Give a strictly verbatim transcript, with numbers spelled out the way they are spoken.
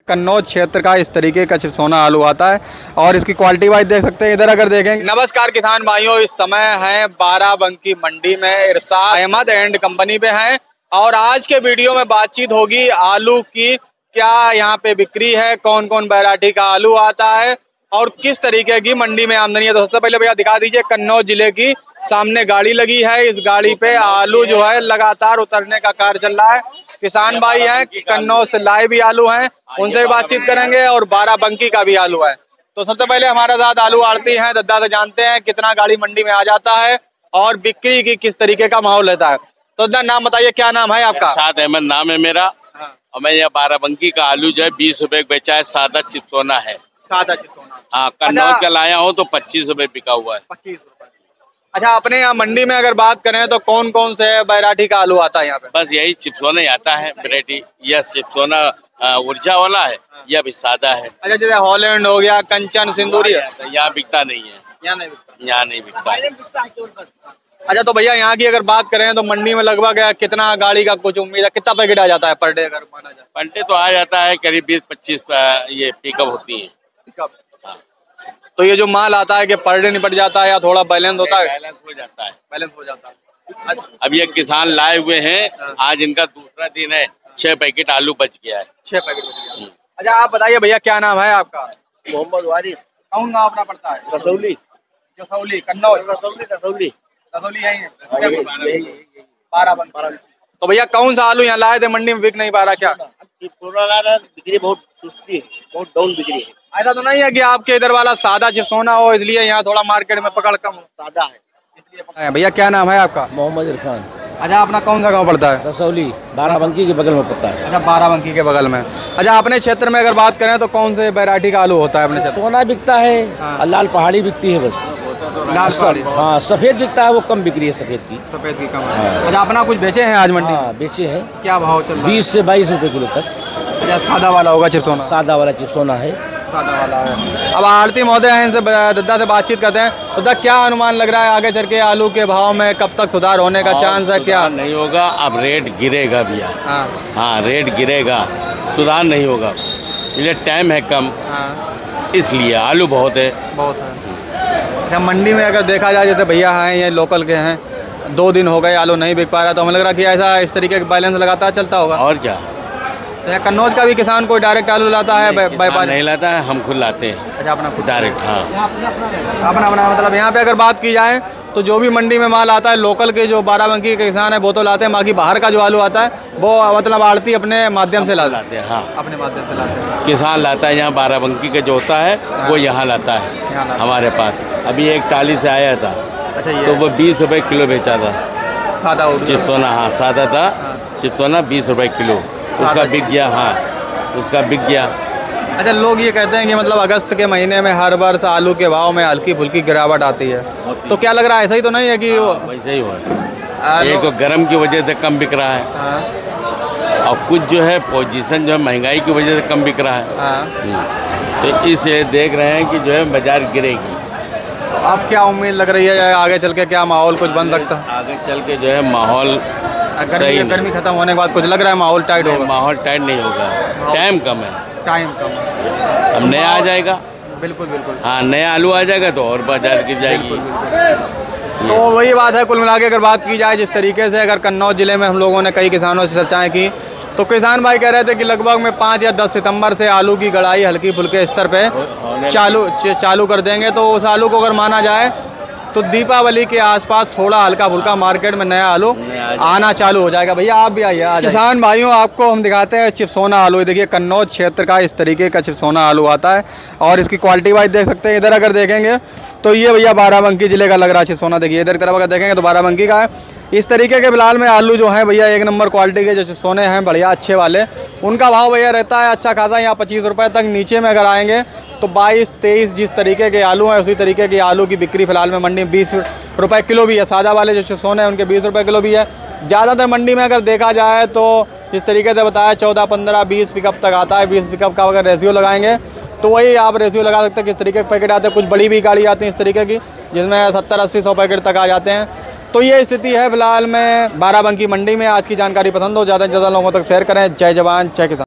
कन्नौज क्षेत्र का इस तरीके का चिप्सोना आलू आता है और इसकी क्वालिटी वाइज देख सकते हैं। इधर अगर देखेंगे। नमस्कार किसान भाइयों, इस समय है बाराबंकी मंडी में इरशाद अहमद एंड कंपनी पे हैं और आज के वीडियो में बातचीत होगी आलू की, क्या यहाँ पे बिक्री है, कौन कौन वैरायटी का आलू आता है और किस तरीके की मंडी में आमदनी है। तो सबसे पहले भैया दिखा दीजिए, कन्नौज जिले की सामने गाड़ी लगी है। इस गाड़ी पे आलू जो है लगातार उतरने का कार्य चल रहा है। किसान भाई हैं, कन्नौज से लाए भी आलू हैं, उनसे भी बातचीत करेंगे और बाराबंकी का भी आलू है। तो सबसे पहले हमारे साथ आलू आड़ती हैं, दद्दा से जानते हैं कितना गाड़ी मंडी में आ जाता है और बिक्री की किस तरीके का माहौल रहता है। तो दद्दा नाम बताइए, क्या नाम है आपका? इरशाद अहमद नाम है मेरा। हाँ। और मैं यहाँ बाराबंकी का आलू जो है बीस रुपए बेचा है, सादा चिप्सोना है। सादा चिप्सोना। हाँ, कन्नौज का लाया हूँ तो पच्चीस रुपए बिका हुआ है। पच्चीस रुपए। अच्छा, अपने यहाँ मंडी में अगर बात करें तो कौन कौन से वैरायटी का आलू आता है यहाँ पे? बस यही चिप्सोना ही आता है वैरायटी। यह चिप्सोना ऊर्जा वाला है, यह भी सादा है। अच्छा, जैसे हॉलैंड हो गया, कंचन, सिंदूरी, यहाँ बिकता नहीं है। यहाँ नहीं बिकता। यहाँ नहीं बिकता। अच्छा, तो भैया यहाँ की अगर बात करें तो मंडी में लगभग कितना गाड़ी का कुछ उम्मीद है, कितना पैकेट आ जाता है पर डे अगर माना जाए? पर डे तो आ जाता है करीब बीस पच्चीस ये पिकअप होती है। पिकअप। तो ये जो माल आता है कि पर डे निपट जाता है या थोड़ा बैलेंस होता है? बैलेंस हो जाता है। बैलेंस हो जाता है। अब ये किसान लाए हुए हैं, आज इनका दूसरा दिन है, छह पैकेट आलू बच गया है। छह पैकेट बच गया। अच्छा, आप बताइए भैया, क्या नाम है आपका? मोहम्मद वारिस। कौन गाँव अपना पड़ता है? कसौली। कसौली, कन्नौज। कसौली कसौली कसौली यही है। बाराबंकी। तो भैया कौन सा आलू यहाँ लाए थे, मंडी में बिक नहीं पा रहा क्या? बिक्री बहुत सुस्ती है, बहुत डाउन बिक्री है। ऐसा तो नहीं है कि आपके इधर वाला सादा चिप्सोना हो इसलिए यहाँ थोड़ा मार्केट में पकड़ कम हो? सादा है। भैया क्या नाम है आपका? मोहम्मद इरफान। अच्छा, अपना कौन सा गांव पड़ता है? कसौली, बाराबंकी के बगल में पड़ता है। अच्छा, बाराबंकी के बगल में। अच्छा, अपने क्षेत्र में अगर बात करें तो कौन से वैरायटी का आलू होता है अपने क्षेत्र? सोना बिकता है। हाँ। और लाल पहाड़ी बिकती है बस। लाल पहाड़ी। हाँ, सफेद बिकता है, वो कम बिक्री है सफेद की। सफेद की कम है। अच्छा, अपना कुछ बेचे हैं आज मंडी? हाँ, बेचे हैं। क्या भाव चल रहा है? बीस से बाईस रुपए किलो तक। अच्छा, सादा वाला होगा चिप्सोना? सादा वाला चिप्सोना है। सादा वाला है। अब आड़ती महोदय हैं, इनसे दद्दा से बातचीत करते हैं। दद्दा, क्या अनुमान लग रहा है आगे चल के आलू के भाव में कब तक सुधार होने का चांस है? क्या नहीं होगा, अब रेट गिरेगा भैया। हाँ हाँ, रेट गिरेगा, सुधार नहीं होगा। इसलिए टाइम है कम। हाँ, इसलिए आलू बहुत है। बहुत है। अच्छा, मंडी में अगर देखा जाए, जैसे भैया हैं ये लोकल के हैं, दो दिन हो गए आलू नहीं बिक पा रहा, तो हमें लग रहा कि ऐसा इस तरीके का बैलेंस लगातार चलता होगा। और क्या, कन्नौज का भी किसान कोई डायरेक्ट आलू लाता है? व्यापारी नहीं लाता है, हम खुद लाते हैं। अच्छा, अपना खुद डायरेक्ट। हाँ, अपना अपना मतलब यहाँ पे अगर बात की जाए तो जो भी मंडी में माल आता है, लोकल के जो बाराबंकी के किसान है वो तो लाते हैं, बाकी बाहर का जो आलू आता है वो मतलब आड़ती अपने माध्यम से लाते हैं। हाँ, अपने माध्यम से लाते हैं। किसान लाता है, यहाँ बाराबंकी का जो होता है वो यहाँ लाता है हमारे पास। अभी एक टाली से आया था। अच्छा, ये तो वो बीस रुपए किलो बेचा था सादा चिप्सोना। हाँ, सादा था चिप्सोना, बीस रुपए किलो उसका बिक गया। हाँ, उसका बिक गया। अच्छा, लोग ये कहते हैं कि मतलब अगस्त के महीने में हर वर्ष आलू के भाव में हल्की फुल्की गिरावट आती है, तो क्या लग रहा है ऐसा ही तो नहीं है कि वो वैसे ही हुआ? एक तो गर्म की वजह से कम बिक रहा है। हाँ। और कुछ जो है पोजीशन जो है महंगाई की वजह से कम बिक रहा है। हाँ। तो इसे देख रहे हैं कि जो है बाजार गिरेगी। तो अब क्या उम्मीद लग रही है आगे चल के, क्या माहौल कुछ बन सकता है? आगे चल के जो है माहौल गर्मी गर्मी खत्म होने के बाद कुछ लग रहा है माहौल टाइट होगा? माहौल टाइट नहीं होगा, टाइम कम है। टाइम कम है, अब नया आ जाएगा। बिल्कुल बिल्कुल। हाँ, नया आलू आ जाएगा तो और बाजार गिर जाएगी। तो वही बात है, कुल मिला के अगर बात की जाए जिस तरीके से, अगर कन्नौज जिले में हम लोगों ने कई किसानों से चर्चाएं की तो किसान भाई कह रहे थे कि लगभग में पाँच या दस सितंबर से आलू की गड़ाई हल्की फुल्के स्तर पे चालू चालू कर देंगे। तो उस आलू को अगर माना जाए तो दीपावली के आसपास थोड़ा हल्का फुल्का मार्केट में नया आलू आना चालू हो जाएगा। भैया आप भी आइए। किसान भाइयों, आपको हम दिखाते हैं चिप्सोना आलू। देखिए, कन्नौज क्षेत्र का इस तरीके का चिप्सोना आलू आता है और इसकी क्वालिटी वाइज देख सकते हैं। इधर अगर देखेंगे तो ये भैया बाराबंकी जिले का लग रहा है चिप्सोना। देखिए इधर की तरफ अगर देखेंगे तो बाराबंकी का है। इस तरीके के फिलहाल में आलू जो है भैया एक नंबर क्वालिटी के जो चिप्सोने हैं बढ़िया अच्छे वाले, उनका भाव भैया रहता है अच्छा खासा यहाँ पच्चीस रुपये तक। नीचे में अगर आएंगे तो बाईस तेईस जिस तरीके के आलू हैं उसी तरीके के आलू की बिक्री फिलहाल में मंडी में बीस रुपये किलो भी है। सादा वाले जो चिप्सोने हैं उनके बीस रुपये किलो भी है। ज़्यादातर मंडी में अगर देखा जाए तो जिस तरीके से बताया चौदह पंद्रह बीस पिकअप तक आता है। बीस पिकअप का अगर रेशियो लगाएंगे तो वही आप रेशियो लगा सकते हैं किस तरीके के पैकेट आते हैं। कुछ बड़ी भी गाड़ी आती है इस तरीके की जिसमें सत्तर अस्सी सौ पैकेट तक आ जाते हैं। तो ये स्थिति है फिलहाल में बाराबंकी मंडी में। आज की जानकारी पसंद हो ज़्यादा से ज़्यादा लोगों तक शेयर करें। जय जवान जय किसान।